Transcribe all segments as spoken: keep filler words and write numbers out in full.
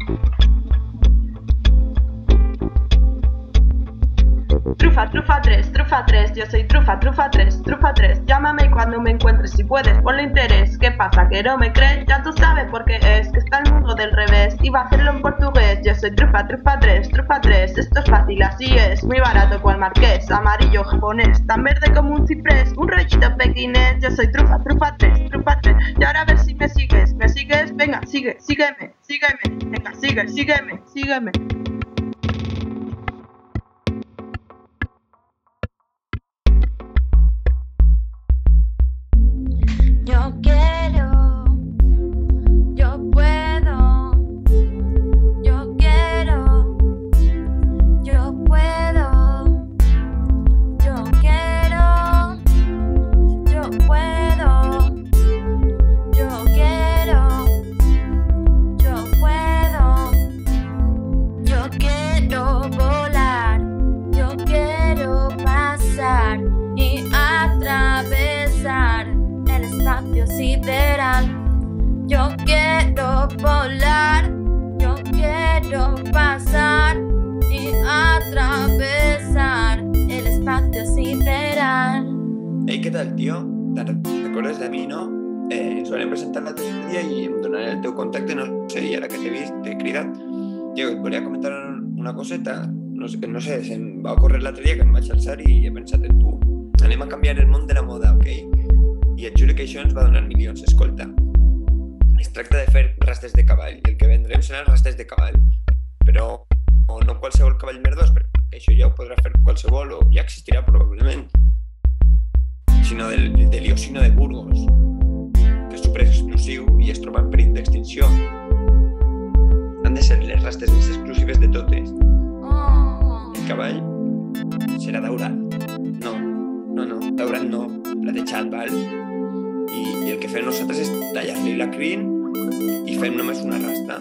Trufa, trufa tres, trufa tres, yo soy trufa, trufa tres, trufa tres. Llámame cuando me encuentres si puedes, ponle interés. ¿Qué pasa, que no me crees? Ya tú sabes por qué es, que está el mundo del revés. Iba a hacerlo en portugués, yo soy trufa, trufa tres, trufa tres. Esto es fácil, así es, muy barato cual marqués. Amarillo japonés, tan verde como un ciprés. Un rollito pequinés, yo soy trufa, trufa tres, trufa tres. Y ahora a ver si me sigues, ¿me sigues? Venga, sigue, sígueme, sígueme. Venga, sigue, sígueme, sígueme. Yo quiero, yo puedo, yo quiero, yo puedo, yo quiero, yo puedo, yo quiero, yo puedo, yo quiero volar, yo quiero pasar y atravesar el espacio sideral. Yo quiero volar, yo quiero pasar y atravesar el espacio sideral. Hey, ¿qué tal, tío? ¿Te recordes de mi, no? Eh, ens vam presentar l'altre dia i em donaré el teu contacte, no sé, i ara que t'he vist, t'he cridat. Tio, et volia comentar una coseta. No sé, no sé, se'm va ocórrer l'altre dia que em vaig alçar i he pensat en tu. Anem a canviar el món de la moda, ok? I et juro que això ens va donar milions. Escolta, es tracta de fer rastes de cavall. El que vendrem seran rastes de cavall. Però o no qualsevol cavall merdós, perquè això ja ho podrà fer qualsevol o ja existirà probablement, sinó del, de l'Iosino de Burgos, que és superexclusiu i es troba en perill d'extinció. Han de ser les rastes més exclusives de totes. El cavall serà daurat. No, no, no, daurat no, platejat, val? I, i el que fem nosaltres és tallar-li la crin i fem només una rasta.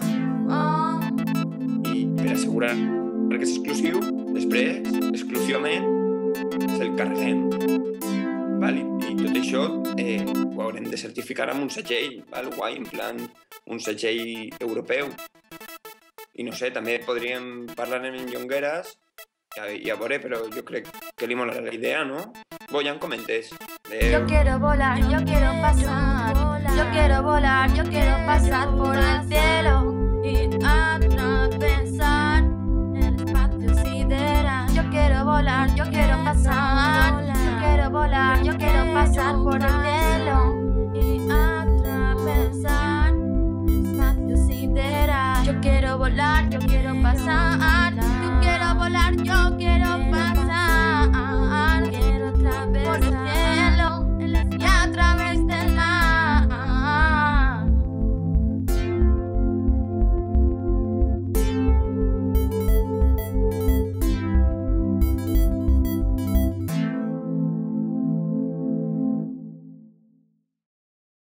I per assegurar que és exclusiu, després, exclusivament, se'l carreguem. Val? I, I tot això eh, ho haurem de certificar amb un segell, val? Guai, en plan, un segell europeu. I no sé, també podríem parlar en llongueres i a veure, però jo crec que li molarà la idea, no? Bo, ja em comentes. De... Yo quiero volar, yo quiero pasar, yo quiero volar, yo quiero pasar por el cielo y atravesar el espacio sideral. Yo quiero volar, yo quiero pasar, yo quiero volar, yo quiero pasar por el cielo.